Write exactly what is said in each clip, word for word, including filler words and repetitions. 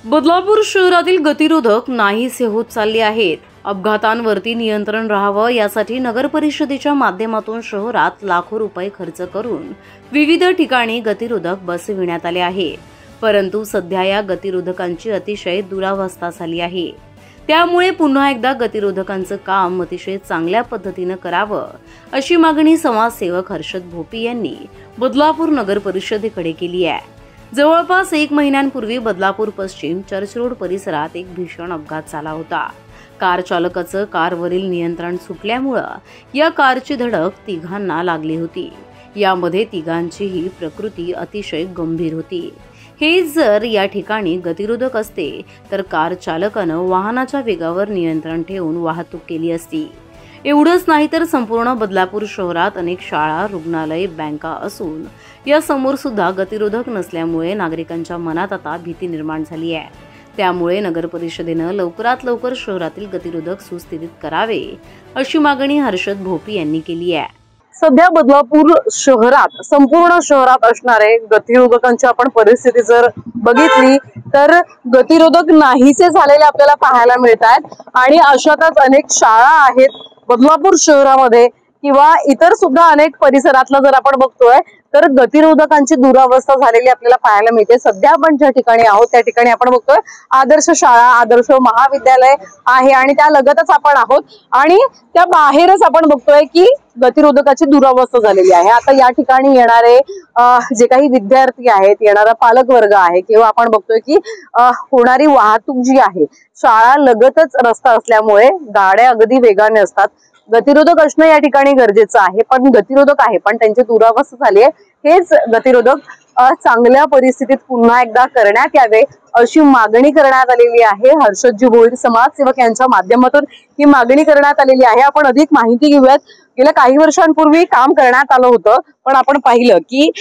बदलापूर शहरातील गतिरोधक नाहीसे होत चालले आहेत। अपघातांवरती नियंत्रण राहावं यासाठी नगर परिषदेच्या माध्यमातून शहरात लाखो रुपये खर्च करून विविध ठिकाणी गतिरोधक बसविण्यात आले आहे। परंतु सध्या या गतिरोधकांची अतिशय दुरावस्था झाली आहे। त्यामुळे पुन्हा एकदा गतिरोधकांचं काम अतिशय चांगल्या पद्धतीने करावं अशी मागणी समाजसेवक हर्षद भोपी यांनी बदलापूर नगर परिषदेकडे केली आहे। जवळपास एक महिन्यांपूर्वी बदलापूर पश्चिम चर्च रोड परिसरात एक भीषण अपघात झाला होता। कार चालकाचं कारवरील नियंत्रण सुटल्यामुळे या कारची धडक तिघांना लागली होती। यामध्ये तिघांचीही प्रकृती अतिशय गंभीर होती। हे जर या ठिकाणी गतिरोधक असते तर कार चालकानं वाहनाच्या वेगावर नियंत्रण ठेवून वाहतूक केली असती। एवढंच नाही तर संपूर्ण बदलापूर शहरात अनेक शाळा, रुग्णालय, बँका असून या समोर सुद्धा गतिरोधक नसल्यामुळे नागरिकांच्या मनात आता भीती निर्माण झाली आहे। त्यामुळे नगर परिषदेनं लवकरात लवकर शहरातील गतिरोधक सुस्थितीत करावे अशी मागणी हर्षद भोपी यांनी केली आहे। सध्या बदलापूर शहरात संपूर्ण शहरात असणारे गतिरोधकांची आपण परिस्थिती जर बघितली तर गतिरोधक नाहीसे झालेले आपल्याला पाहायला मिळतात आणि अशातच अनेक शाळा आहेत बदलापूर शहरामध्ये किंवा इतर सुद्धा अनेक परिसरातला जर आपण बघतोय तर गतिरोधकांची दुरावस्था झालेली आपल्याला पाहायला मिळते। सध्या आपण ज्या ठिकाणी आहोत त्या ठिकाणी आपण बघतोय आदर्श शाळा, आदर्श महाविद्यालय आहे आणि त्या लगतच आपण आहोत आणि त्या बाहेरच आपण बघतोय की गतिरोधकाची दुरावस्था झालेली आहे। आता या ठिकाणी येणारे जे काही विद्यार्थी आहेत, येणारा पालक वर्ग आहे किंवा आपण बघतोय की होणारी वाहतूक जी आहे, शाळा लगतच रस्ता असल्यामुळे गाड्या अगदी वेगाने असतात। गतिरोधक असणं या ठिकाणी गरजेचं आहे, पण गतिरोधक आहे पण त्यांची दुरावस्था झाली आहे। हेच गतिरोधक चांगल्या परिस्थितीत पुन्हा एकदा करण्यात यावे अशी मागणी करण्यात आलेली आहे। हर्षदजी भोईर समाजसेवक यांच्या माध्यमातून ही मागणी करण्यात आलेली आहे। आपण अधिक माहिती घेऊयात। गेल्या काही वर्षांपूर्वी काम करण्यात आलं होतं, पण आपण पाहिलं की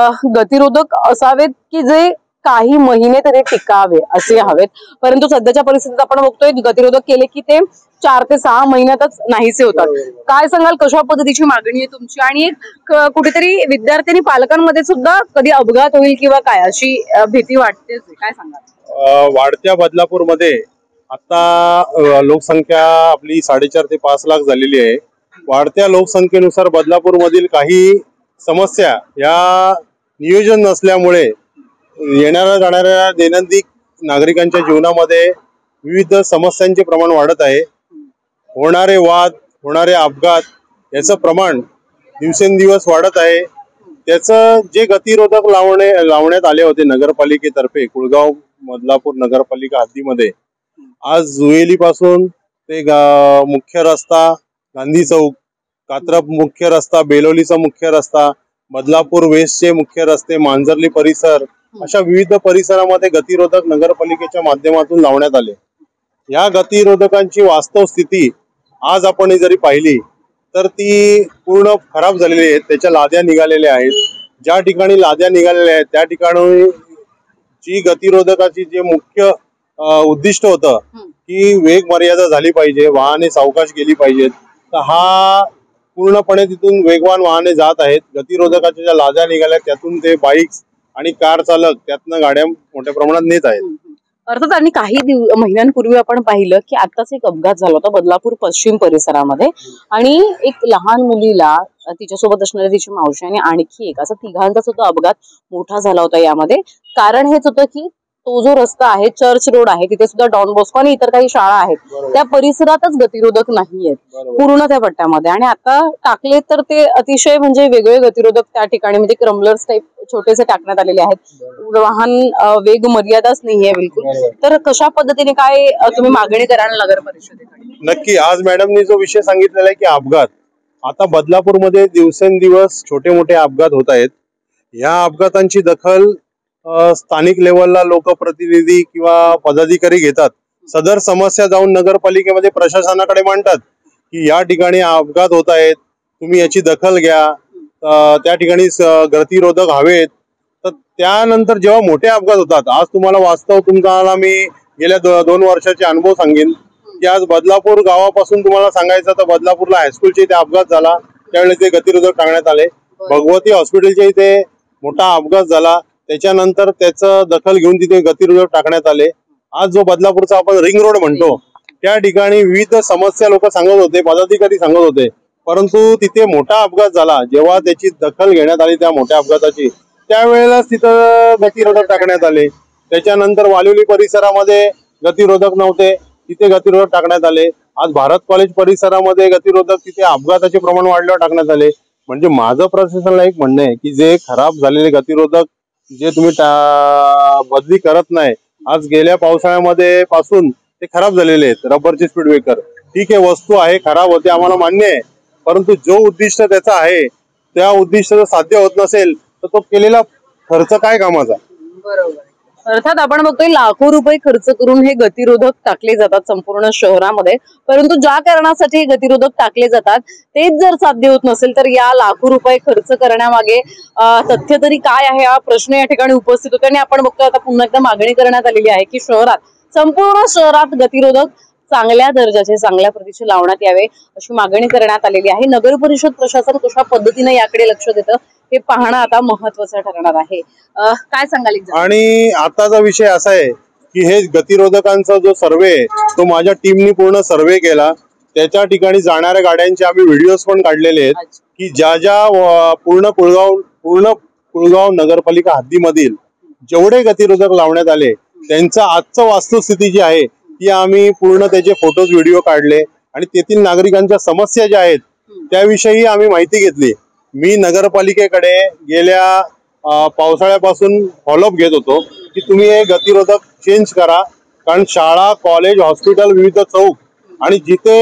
गतिरोधक असावेत की जे काही महिने तरी टिकावे असे हवेत, परंतु सध्याच्या परिस्थितीत आपण बघतोय गतिरोधक केले की ते चार ते सहा महिन्यातच नाहीसे होतात। काय सांगाल, कशा पद्धतीची मागणी आहे तुमची आणि एक कुठेतरी विद्यार्थी आणि पालकांमध्ये सुद्धा कधी अपघात होईल किंवा काय अशी भीती वाटते, काय सांगाल? वाढत्या बदलापूर मध्ये आता लोकसंख्या आपली साडेचार ते पाच लाख झालेली आहे। वाढत्या लोकसंख्येनुसार बदलापूर मधील काही समस्या या नियोजन नसल्यामुळे येणाऱ्या जाणाऱ्या दैनंदिन नागरिकांच्या जीवनामध्ये विविध समस्यांचे प्रमाण वाढत आहे। होणारे वाद, होणारे अपघात याचं प्रमाण दिवसेंदिवस वाढत आहे। त्याचं जे गतिरोधक लावणे लावण्यात आले होते नगरपालिकेतर्फे कुळगाव बदलापूर नगरपालिका हद्दीमध्ये, आज जुवेली पासून ते मुख्य रस्ता, गांधी चौक, कात्रप मुख्य रस्ता, बेलोलीचा मुख्य रस्ता, बदलापूर वेस्टचे मुख्य रस्ते, मांजर्ली परिसर अशा विविध परिसरामध्ये गतिरोधक नगरपालिकेच्या माध्यमातून लावण्यात आले। या गतिरोधकांची वास्तव स्थिती आज आपण जरी पाहिली तर ती पूर्ण खराब झालेली आहे। त्याच्या लाद्या निघालेल्या आहेत। ज्या ठिकाणी लाद्या निघालेल्या आहेत त्या ठिकाणी जी गतिरोधकाची जे मुख्य उद्दिष्ट होतं की वेग मर्यादा झाली पाहिजे, वाहने सावकाश गेली पाहिजेत, तर हा पूर्णपणे तिथून वेगवान वाहने जात आहेत। गतिरोधकाच्या ज्या लाद्या निघाल्या त्यातून ते बाईक्स आणि कार चालक त्यातनं गाड्या मोठ्या प्रमाणात नेत आहेत। अर्थात आणि काही महिन्यांपूर्वी आपण पाहिलं की आताच एक अपघात झाला होता बदलापूर पश्चिम परिसरामध्ये आणि एक लहान मुलीला तिच्यासोबत असणारी तिची मावशी आणि आणखी एक असा तिघांचा सुद्धा अपघात मोठा झाला होता। यामध्ये कारण हेच होतं की तो जो रस्ता आहे, चर्च रोड आहे, तिथे सुद्धा डॉन बॉस्को आणि इतर काही शाळा आहेत, त्या परिसरातच गतिरोधक नाहीयेत पूर्ण त्या पट्ट्यामध्ये आणि आता टाकले तर ते अतिशय म्हणजे वेगळे गतिरोधक त्या ठिकाणी म्हणजे क्रमलर्स टाईप छोटेसे टाकण्यात आलेले आहेत। वाहन वेग मर्यादाच नाहीये बिलकुल। तर कशा पद्धतीने काय तुम्ही मागणी कराल नगर परिषदेकडे? नक्की, आज मॅडमनी जो विषय सांगितलेला आहे की अपघात, आता बदलापूरमध्ये दिवसेंदिवस छोटे मोठे अपघात होत आहेत। या अपघातांची दखल स्थानिक लेवलला लोकप्रतिनिधी किंवा पदाधिकारी घेतात। सदर समस्या जाऊन नगरपालिकेमध्ये प्रशासनाकडे मांडतात की या ठिकाणी अपघात होत आहेत, तुम्ही याची दखल घ्या, त्या ठिकाणी गतिरोधक हवेत। तर त्यानंतर जेव्हा मोठे अपघात होतात, आज तुम्हाला वास्तव तुम्हाला मी गेल्या दो, दोन वर्षाचे अनुभव सांगेन की आज बदलापूर गावापासून तुम्हाला सांगायचं तर बदलापूरला हायस्कूलच्या इथे अपघात झाला, त्यावेळेस ते गतिरोधक टाकण्यात आले। भगवती हॉस्पिटलच्या इथे मोठा अपघात झाला, त्याच्यानंतर त्याचं दखल घेऊन तिथे गतिरोधक टाकण्यात आले। आज जो बदलापूरचा आपण रिंग रोड म्हणतो त्या ठिकाणी विविध समस्या लोक सांगत होते, पदाधिकारी सांगत होते, परंतु तिथे मोठा अपघात झाला. जेव्हा त्याची दखल घेण्यात आली त्या मोठ्या अपघाताची, त्यावेळेलाच तिथं गतिरोधक टाकण्यात आले. त्याच्यानंतर वालिवली परिसरामध्ये गतिरोधक नव्हते, तिथे गतिरोधक टाकण्यात आले. आज भारत कॉलेज परिसरामध्ये गतिरोधक, तिथे अपघाताचे प्रमाण वाढल्यावर टाकण्यात आले. म्हणजे माझं प्रशासनाला एक म्हणणं आहे की जे खराब झालेले गतिरोधक जे तुम्ही बदली करत नाही, आज गेल्या पावसाळ्यामध्ये पासून ते खराब झालेले आहेत. रबरचे स्पीड ब्रेकर ठीक आहे, वस्तू आहे, खराब होते, आम्हाला मान्य आहे, परंतु जो उद्दिष्ट त्याचा आहे त्या उद्दिष्ट जर साध्य होत नसेल तर तो केलेला खर्च काय कामाचा. बरोबर. अर्थात आपण बघतोय लाखो रुपये खर्च करून हे गतिरोधक टाकले जातात संपूर्ण शहरामध्ये, परंतु ज्या कारणासाठी हे गतिरोधक टाकले जातात तेच जर साध्य होत नसेल तर या लाखो रुपये खर्च करण्यामागे तथ्य तरी काय आहे हा प्रश्न या ठिकाणी उपस्थित होतो. आणि आपण बघतोय आता पुन्हा एकदा मागणी करण्यात आलेली आहे की शहरात, संपूर्ण शहरात गतिरोधक चांगल्या दर्जाचे, चांगल्या प्रतीचे लावण्यात यावे अशी मागणी करण्यात आलेली आहे. नगर परिषद प्रशासन कशा पद्धतीने याकडे लक्ष देतं हे पाहणं आता महत्वाचं ठरणार आहे. काय सांगाल? आणि आताचा विषय असा आहे की हे गतिरोधकांचा जो सर्वे तो माझ्या टीमनी पूर्ण सर्वे केला. त्याच्या ठिकाणी जाणाऱ्या गाड्यांचे आम्ही व्हिडिओज पण काढलेले आहेत की ज्या ज्या पूर्ण कुळगाव पूर्ण कुळगाव नगरपालिका हद्दीमधील जेवढे गतिरोधक लावण्यात आले त्यांचा आजचं वास्तुस्थिती जी आहे ती आम्ही पूर्ण त्याचे फोटोज व्हिडिओ काढले आणि तेथील नागरिकांच्या समस्या ज्या आहेत त्याविषयी आम्ही माहिती घेतली. मी नगरपालिकेकडे गेल्या पावसाळ्यापासून फॉलोअप घेत होतो की तुम्ही हे गतिरोधक चेंज करा, कारण शाळा, कॉलेज, हॉस्पिटल, विविध चौक आणि जिथे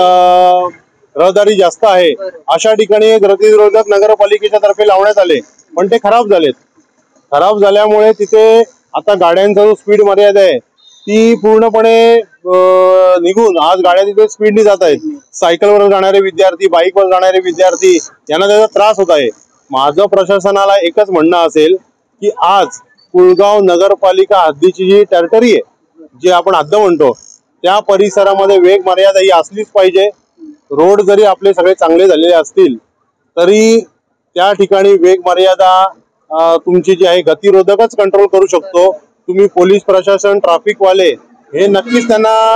रहदारी जास्त आहे अशा ठिकाणी गतिरोधक नगरपालिकेच्या तर्फे लावण्यात आले, पण ते खराब झालेत. खराब झाल्यामुळे तिथे आता गाड्यांचा जो स्पीड मर्यादा आहे ती पूर्णपणे निघून आज गाड्या तिथे स्पीडने जात आहेत. सायकलवर जाणारे विद्यार्थी, बाईकवर जाणारे विद्यार्थी यांना त्याचा त्रास होत आहे. माझं प्रशासनाला एकच म्हणणं असेल की आज कुळगाव नगरपालिका हद्दीची जी टेरिटरी आहे, जे आपण हद्द म्हणतो, त्या परिसरामध्ये वेग मर्यादा ही असलीच पाहिजे. रोड जरी आपले सगळे चांगले झालेले असतील तरी त्या ठिकाणी वेग मर्यादा तुमची जी आहे गतिरोधकच कंट्रोल करू शकतो. तुम्ही पोलीस प्रशासन, ट्रॅफिकवाले हे नक्कीच त्यांना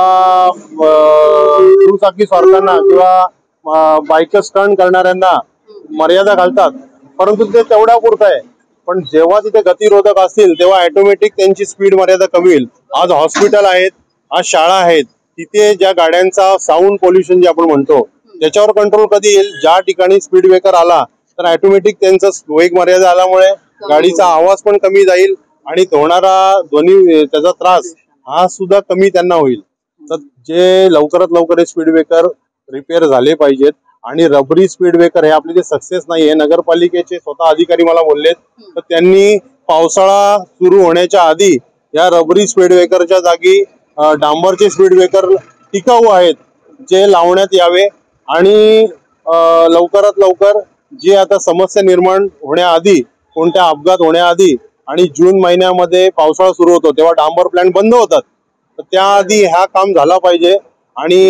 दुचाकी स्वारकांना किंवा बाईकर स्टंट करणाऱ्यांना मर्यादा घालतात, परंतु ते तेवढ्या पुरतं आहे. पण जेव्हा तिथे गतिरोधक असतील तेव्हा ऑटोमॅटिक त्यांची स्पीड मर्यादा कमी होईल. आज हॉस्पिटल आहेत, आज शाळा आहेत, तिथे ज्या गाड्यांचा साऊंड पोल्युशन जे आपण म्हणतो त्याच्यावर कंट्रोल कधी येईल? ज्या ठिकाणी स्पीड ब्रेकर आला तर ऑटोमॅटिक त्यांचा वेग मर्यादा आल्यामुळे गाडीचा आवाज पण कमी जाईल आणि होणारा ध्वनी त्याचा त्रास हा सुद्धा कमी त्यांना होईल. तर जे लवकरात लवकर स्पीड ब्रेकर रिपेअर झाले पाहिजेत. आणि रबरी स्पीड ब्रेकर हे आपले जे सक्सेस नाही आहे, नगरपालिकेचे स्वतः अधिकारी मला बोललेत तर त्यांनी पावसाळा सुरू होण्याच्या आधी या रबरी स्पीड ब्रेकरच्या जागी डांबरचे स्पीड ब्रेकर टिकाऊ आहेत जे लावण्यात यावे. आणि लवकरात लवकर जे आता समस्या निर्माण होण्याआधी, कोणत्या अपघात होण्याआधी आणि जून महिन्यामध्ये पावसाळा सुरू होतो तेव्हा डांबर प्लांट बंद होतात, तर त्याआधी हा काम झाला पाहिजे. आणि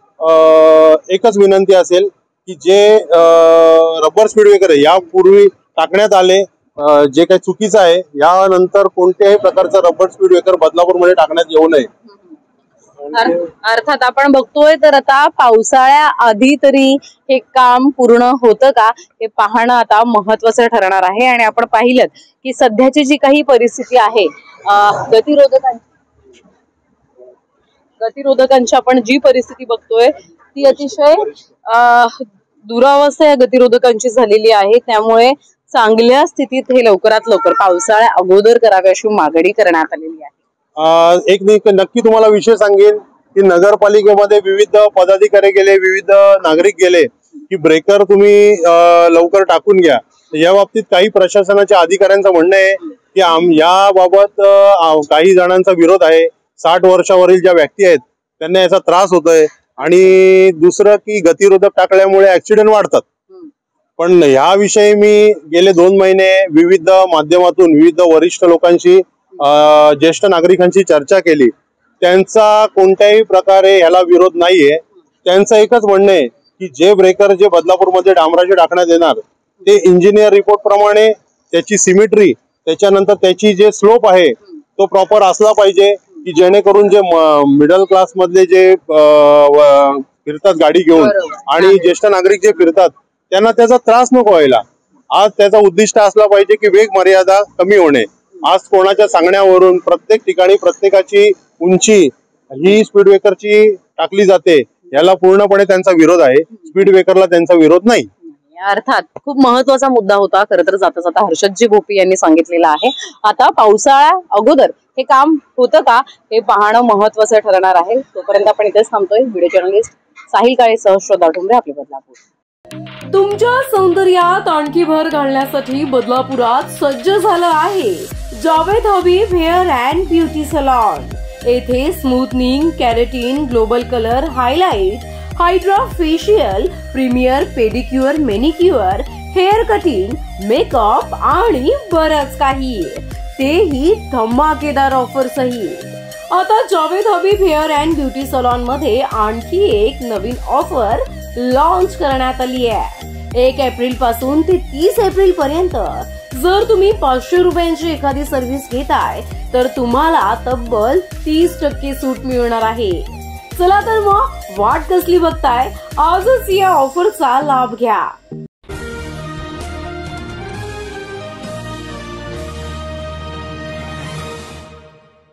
एकच विनंती असेल की जे रबर स्पीड ब्रेकर यापूर्वी टाकण्यात आले जे काही चुकीचं आहे, यानंतर कोणत्याही प्रकारचं रबर स्पीड ब्रेकर बदलापूरमध्ये टाकण्यात येऊ नये. अर्थात आपण बघतोय तर आता पावसाळ्या आधी तरी हे काम पूर्ण होतं का हे पाहणं आता महत्वाचं ठरणार आहे. आणि आपण पाहिलं की सध्याची जी काही परिस्थिती आहे गतिरोधकांची गतिरोधकांची आपण जी परिस्थिती बघतोय ती अतिशय दुरावस्था या गतिरोधकांची झालेली आहे. त्यामुळे चांगल्या स्थितीत हे लवकरात लवकर पावसाळ्या अगोदर करावे अशी मागणी करण्यात आलेली आहे. एक नक्की तुम्हाला विषय सांगेन की नगरपालिकेमध्ये विविध पदाधिकारी गेले, विविध नागरिक गेले की ब्रेकर तुम्ही लवकर टाकून घ्या. या बाबतीत काही प्रशासनाच्या अधिकाऱ्यांचं म्हणणं आहे की आम याबाबत काही जणांचा विरोध आहे. साठ वर्षावरील ज्या व्यक्ती आहेत त्यांना याचा त्रास होतोय. आणि दुसरं की गतिरोधक टाकल्यामुळे ऍक्सिडेंट वाढतात. पण याविषयी मी गेले दोन महिने विविध माध्यमातून विविध वरिष्ठ लोकांशी, ज्येष्ठ नागरिकांची चर्चा केली. त्यांचा कोणत्याही प्रकारे याला विरोध नाहीये. त्यांचं एकच म्हणणं आहे की जे ब्रेकर जे बदलापूरमध्ये डांबराचे टाकण्यात येणार ते इंजिनियर रिपोर्ट प्रमाणे त्याची सिमेट्री, त्याच्यानंतर त्याची जे स्लोप आहे तो प्रॉपर असला पाहिजे. की जेणेकरून जे मिडल क्लास मधले जे फिरतात गाडी घेऊन आणि ज्येष्ठ नागरिक जे फिरतात त्यांना त्याचा त्रास नको व्हायला. आज त्याचा उद्दिष्ट असला पाहिजे की वेग मर्यादा कमी होणे. आज कोणाच्या सांगण्यावरून प्रत्येक ठिकाणी प्रत्येकाची उंची ही स्पीड ब्रेकरची टाकली जाते. याला पूर्णपणे त्यांचा विरोध आहे. स्पीड ब्रेकरला त्यांचा विरोध नाही. अर्थात खूप महत्वाचा मुद्दा होता खरं तर जाता जाता हर्षदजी भोपी यांनी सांगितलेलं आहे. आता पावसाळ्या अगोदर हे काम होतं का हे पाहणं महत्वाचं ठरणार आहे. तोपर्यंत आपण इथेच थांबतोय. व्हिडिओ जर्नलिस्ट साहिल काळे सह श्रद्धा ठोंबरे, आपले बदलापूर. तुमच्या सौंदर्यात आणखी भर घालण्यासाठी बदलापुरात सज्ज झालं आहे Javed Habib hair and beauty salon. येथे smoothening, keratin, global colour, highlight, hydra facial, premier pedicure, manicure, hair cutting, makeup आणि बरंच काही, तेही धमाकेदार ऑफर सहित. आता Javed Habib hair and beauty salon मध्ये आणखी एक नवीन ऑफर लॉन्च करण्यात आली आहे. एक एप्रिल पासून ते तीस एप्रिल पर्यंत जर तुम्ही पाचशे रुपयांची एखादी सर्व्हिस घेताय तर तुम्हाला तब्बल तीस टक्के सूट मिळणार आहे. चला तर मग वाट कसली बघताय, आजच या ऑफरचा लाभ घ्या.